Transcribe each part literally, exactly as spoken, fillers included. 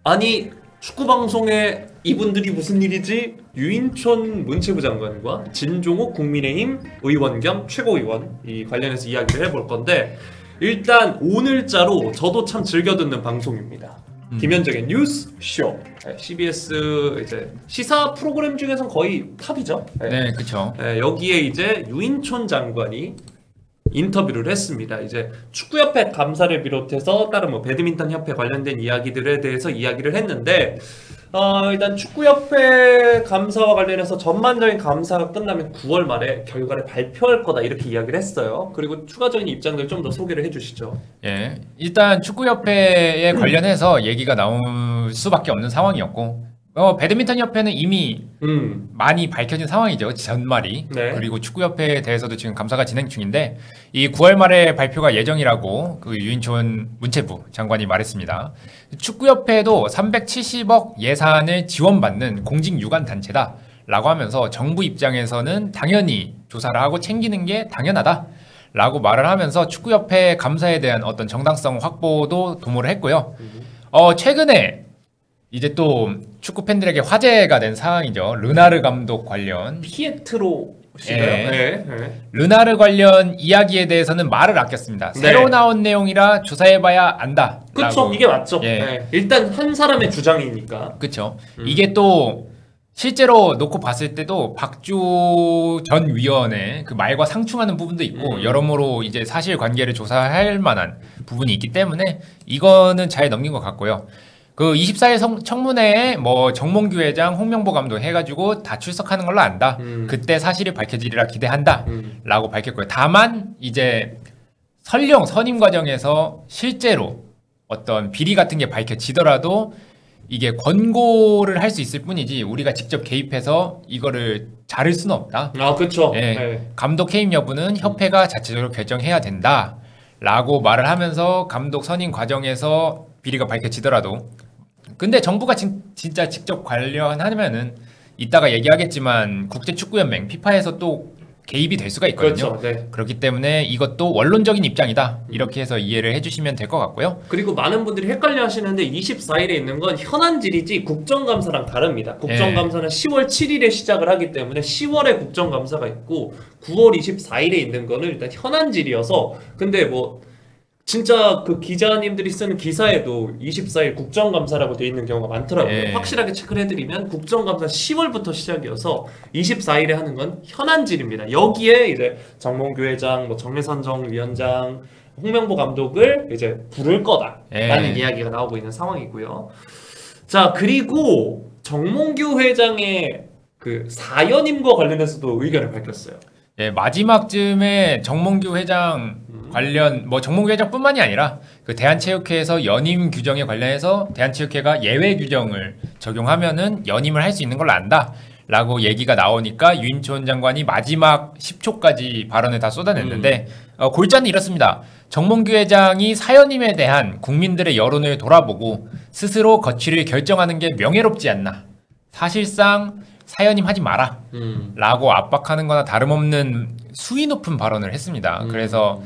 아니 축구 방송에 이분들이 무슨 일이지? 유인촌 문체부 장관과 진종욱 국민의힘 의원 겸 최고위원 이 관련해서 이야기를 해볼 건데 일단 오늘자로 저도 참 즐겨 듣는 방송입니다. 음. 김현정의 뉴스쇼. 네, 씨비에스 이제 시사 프로그램 중에선 거의 탑이죠. 네, 네 그렇죠. 네, 여기에 이제 유인촌 장관이 인터뷰를 했습니다. 이제 축구협회 감사를 비롯해서 다른 뭐 배드민턴 협회 관련된 이야기들에 대해서 이야기를 했는데 어, 일단 축구협회 감사와 관련해서 전반적인 감사가 끝나면 구월 말에 결과를 발표할 거다 이렇게 이야기를 했어요. 그리고 추가적인 입장들 좀 더 소개를 해주시죠. 예, 일단 축구협회에 관련해서 얘기가 나올 수밖에 없는 상황이었고 어, 배드민턴 협회는 이미 음. 많이 밝혀진 상황이죠. 전말이. 네. 그리고 축구협회에 대해서도 지금 감사가 진행 중인데 이 구월 말에 발표가 예정이라고 그 유인촌 문체부 장관이 말했습니다. 축구협회도 삼백칠십억 예산을 지원받는 공직유관 단체다 라고 하면서 정부 입장에서는 당연히 조사를 하고 챙기는 게 당연하다 라고 말을 하면서 축구협회 감사에 대한 어떤 정당성 확보도 도모를 했고요. 어, 최근에 이제 또 축구 팬들에게 화제가 된 상황이죠. 르나르 감독 관련 피에트로 씨가요? 네. 네. 네. 르나르 관련 이야기에 대해서는 말을 아꼈습니다. 네. 새로 나온 내용이라 조사해봐야 안다. 그렇죠. 이게 맞죠. 네. 네. 일단 한 사람의 주장이니까. 그렇죠. 음. 이게 또 실제로 놓고 봤을 때도 박주 전 위원의 그 말과 상충하는 부분도 있고 음. 여러모로 이제 사실관계를 조사할 만한 부분이 있기 때문에 이거는 잘 넘긴 것 같고요. 그 이십사 일 성, 청문회에 뭐 정몽규 회장, 홍명보 감독 해가지고 다 출석하는 걸로 안다. 음. 그때 사실이 밝혀지리라 기대한다. 음. 라고 밝혔고요. 다만 이제 설령 선임 과정에서 실제로 어떤 비리 같은 게 밝혀지더라도 이게 권고를 할 수 있을 뿐이지 우리가 직접 개입해서 이거를 자를 수는 없다. 아, 그렇죠. 예, 네. 감독 해임 여부는 협회가 자체적으로 결정해야 된다. 라고 말을 하면서 감독 선임 과정에서 비리가 밝혀지더라도 근데 정부가 진, 진짜 직접 관련하면은 이따가 얘기하겠지만 국제축구연맹 피파에서 또 개입이 될 수가 있거든요. 그렇죠. 네. 그렇기 때문에 이것도 원론적인 입장이다. 이렇게 해서 이해를 해주시면 될 것 같고요. 그리고 많은 분들이 헷갈려 하시는데 이십사 일에 있는 건 현안질이지 국정감사랑 다릅니다. 국정감사는 네. 시월 칠일에 시작을 하기 때문에 시월에 국정감사가 있고 구월 이십사일에 있는 거는 일단 현안질이어서 근데 뭐 진짜 그 기자님들이 쓰는 기사에도 이십사일 국정감사라고 돼 있는 경우가 많더라고요. 네. 확실하게 체크를 해드리면 국정감사 시월부터 시작이어서 이십사일에 하는 건 현안질입니다. 여기에 이제 정몽규 회장, 뭐 정례선 정 위원장, 홍명보 감독을 이제 부를 거다라는 네. 이야기가 나오고 있는 상황이고요. 자, 그리고 정몽규 회장의 그 사연임과 관련해서도 의견을 밝혔어요. 예, 마지막쯤에 정몽규 회장 음. 관련 뭐 정몽규 회장뿐만이 아니라 그 대한체육회에서 연임 규정에 관련해서 대한체육회가 예외 규정을 적용하면은 연임을 할 수 있는 걸로 안다라고 얘기가 나오니까 유인촌 장관이 마지막 십 초까지 발언을 다 쏟아냈는데 음. 어, 골자는 이렇습니다. 정몽규 회장이 사연임에 대한 국민들의 여론을 돌아보고 스스로 거취를 결정하는 게 명예롭지 않나. 사실상 사연임 하지 마라 음. 라고 압박하는 거나 다름없는 수위 높은 발언을 했습니다. 음. 그래서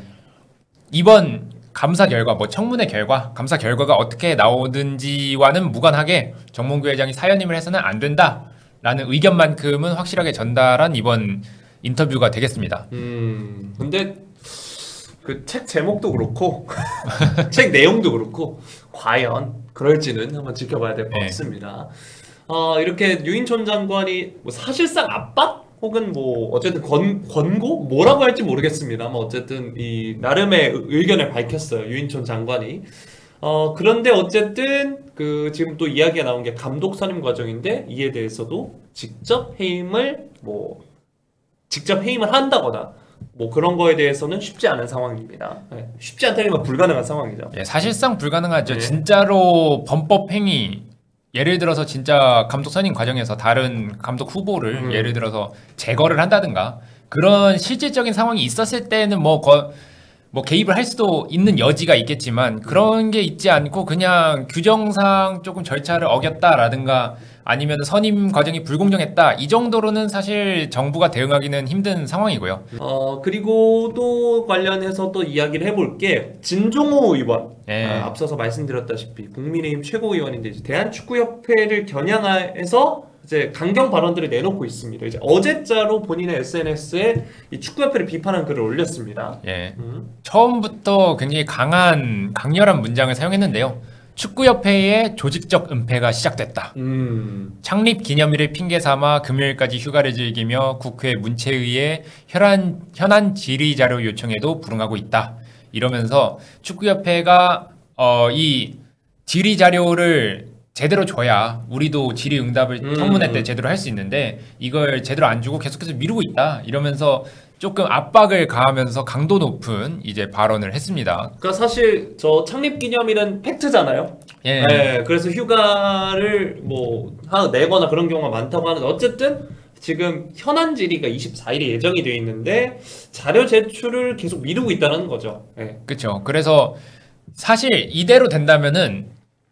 이번 감사 결과, 뭐 청문회 결과, 감사 결과가 어떻게 나오든지와는 무관하게 정몽규 회장이 사연임을 해서는 안 된다라는 의견만큼은 확실하게 전달한 이번 인터뷰가 되겠습니다. 음, 근데 그 책 제목도 그렇고 책 내용도 그렇고 과연 그럴지는 한번 지켜봐야 될 것 네. 같습니다. 어, 이렇게 유인촌 장관이 뭐 사실상 압박 혹은 뭐 어쨌든 권, 권고 뭐라고 할지 모르겠습니다. 뭐 어쨌든 이 나름의 의견을 밝혔어요. 유인촌 장관이. 어, 그런데 어쨌든 그 지금 또 이야기가 나온 게 감독 선임 과정인데 이에 대해서도 직접 해임을 뭐 직접 해임을 한다거나 뭐 그런 거에 대해서는 쉽지 않은 상황입니다. 네. 쉽지 않다기보다 불가능한 상황이죠. 예, 사실상 불가능하죠. 네. 진짜로 범법 행위 예를 들어서 진짜 감독 선임 과정에서 다른 감독 후보를 음. 예를 들어서 제거를 한다든가 그런 실질적인 상황이 있었을 때는 뭐, 거, 뭐 개입을 할 수도 있는 여지가 있겠지만 그런 게 있지 않고 그냥 규정상 조금 절차를 어겼다라든가 아니면 선임 과정이 불공정했다 이 정도로는 사실 정부가 대응하기는 힘든 상황이고요. 어 그리고 또 관련해서 또 이야기를 해볼게. 진종호 의원 예. 아, 앞서서 말씀드렸다시피 국민의힘 최고위원인데 이제 대한축구협회를 겨냥해서 이제 강경 발언들을 내놓고 있습니다. 이제 어제자로 본인의 에스엔에스에 이 축구협회를 비판한 글을 올렸습니다. 예. 음. 처음부터 굉장히 강한 강렬한 문장을 사용했는데요. 축구협회의 조직적 은폐가 시작됐다. 음. 창립 기념일을 핑계 삼아 금요일까지 휴가를 즐기며 국회 문체의에 현안, 현안 질의 자료 요청에도 불응하고 있다. 이러면서 축구협회가 어, 이 질의 자료를 제대로 줘야 우리도 질의 응답을 음. 청문회 때 제대로 할 수 있는데 이걸 제대로 안 주고 계속해서 미루고 있다. 이러면서 조금 압박을 가하면서 강도 높은 이제 발언을 했습니다. 그러니까 사실 저 창립기념일은 팩트잖아요. 예. 네, 그래서 휴가를 뭐 하- 내거나 그런 경우가 많다고 하는데 어쨌든 지금 현안 질의가 이십사 일에 예정이 되어 있는데 자료 제출을 계속 미루고 있다는 거죠. 네. 그렇죠. 그래서 사실 이대로 된다면은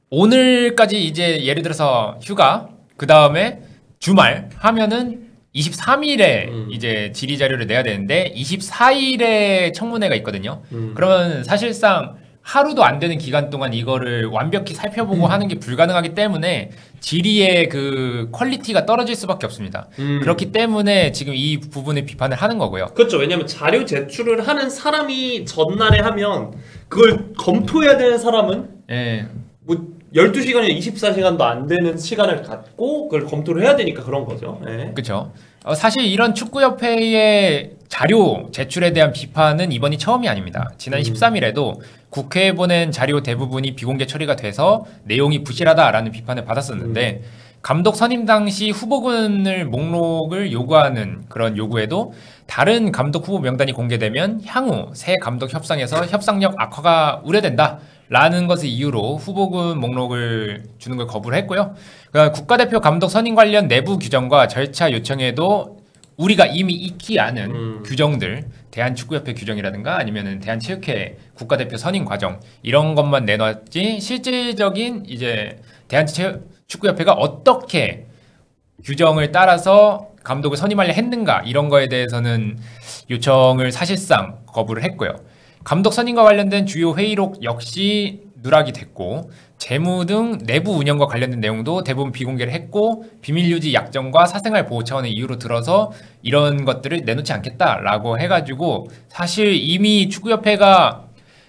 오늘까지 이제 예를 들어서 휴가 그 다음에 주말 하면은 이십삼 일에 음. 이제 질의 자료를 내야 되는데 이십사 일에 청문회가 있거든요. 음. 그러면 사실상 하루도 안 되는 기간 동안 이거를 완벽히 살펴보고 음. 하는 게 불가능하기 때문에 질의의 그 퀄리티가 떨어질 수밖에 없습니다. 음. 그렇기 때문에 지금 이 부분을 비판을 하는 거고요. 그렇죠. 왜냐하면 자료 제출을 하는 사람이 전날에 하면 그걸 검토해야 되는 사람은 예. 뭐 열두 시간이나 이십사 시간도 안 되는 시간을 갖고 그걸 검토를 해야 되니까 그런 거죠. 네. 그렇죠. 어, 사실 이런 축구협회의 자료 제출에 대한 비판은 이번이 처음이 아닙니다. 지난 음. 십삼 일에도 국회에 보낸 자료 대부분이 비공개 처리가 돼서 내용이 부실하다라는 비판을 받았었는데 음. 감독 선임 당시 후보군을 목록을 요구하는 그런 요구에도 다른 감독 후보 명단이 공개되면 향후 새 감독 협상에서 협상력 악화가 우려된다. 라는 것을 이유로 후보군 목록을 주는 걸 거부를 했고요. 그러니까 국가대표 감독 선임 관련 내부 규정과 절차 요청에도 우리가 이미 익히 아는 음. 규정들, 대한축구협회 규정이라든가 아니면은 대한체육회 국가대표 선임 과정 이런 것만 내놨지 실질적인 이제 대한축구협회가 어떻게 규정을 따라서 감독을 선임하려 했는가 이런 거에 대해서는 요청을 사실상 거부를 했고요. 감독 선임과 관련된 주요 회의록 역시 누락이 됐고 재무 등 내부 운영과 관련된 내용도 대부분 비공개를 했고 비밀 유지 약정과 사생활 보호 차원의 이유로 들어서 이런 것들을 내놓지 않겠다라고 해가지고 사실 이미 축구협회가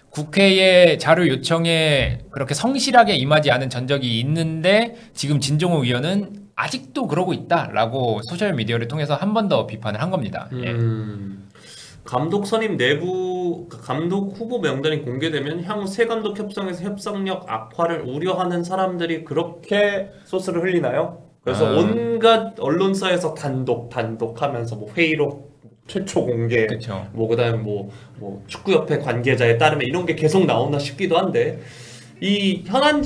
국회의 자료 요청에 그렇게 성실하게 임하지 않은 전적이 있는데 지금 진종호 의원은 아직도 그러고 있다라고 소셜미디어를 통해서 한 번 더 비판을 한 겁니다. 예. 음. 감독 선임 내부 감독 후보 명단이 공개되면 향후 새 감독 협상에서 협상력 악화를 우려하는 사람들이 그렇게 소스를 흘리나요? 그래서 아. 온갖 언론사에서 단독 단독 하면서 뭐 회의록 최초 공개 그렇죠. 뭐 그다음에 뭐, 뭐 축구협회 관계자에 따르면 이런 게 계속 나오나 싶기도 한데 이 현안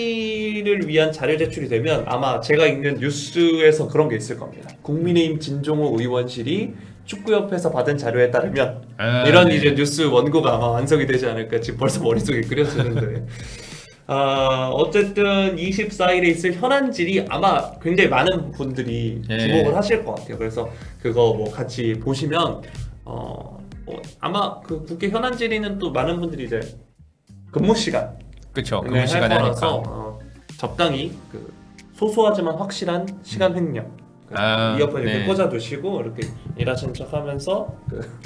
질의를 위한 자료 제출이 되면 아마 제가 읽는 뉴스에서 그런 게 있을 겁니다. 국민의힘 진종호 의원실이 축구협회에서 받은 자료에 따르면 아, 이런 네. 이제 뉴스 원고가 아마 완성이 되지 않을까 지금 벌써 머릿속에 그려지는데 아 어쨌든 이십사 일에 있을 현안질이 아마 굉장히 많은 분들이 예. 주목을 하실 것 같아요. 그래서 그거 뭐 같이 보시면 어, 어 아마 그 국회 현안질의는 또 많은 분들이 이제 근무 시간 그렇죠. 네, 근무 할 시간에 거라서 하니까. 어, 적당히 그 소소하지만 확실한 시간 횡령 아, 이어폰 이렇게 네. 꽂아두시고 이렇게 일하신 척하면서 그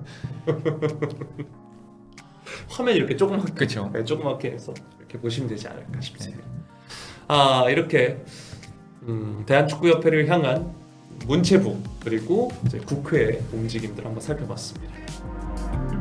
화면 이렇게 조그맣게 그쵸. 네, 조그맣게 해서 이렇게 보시면 되지 않을까 싶습니다. 아 이렇게 음, 대한축구협회를 향한 문체부 그리고 이제 국회의 움직임들 한번 살펴봤습니다.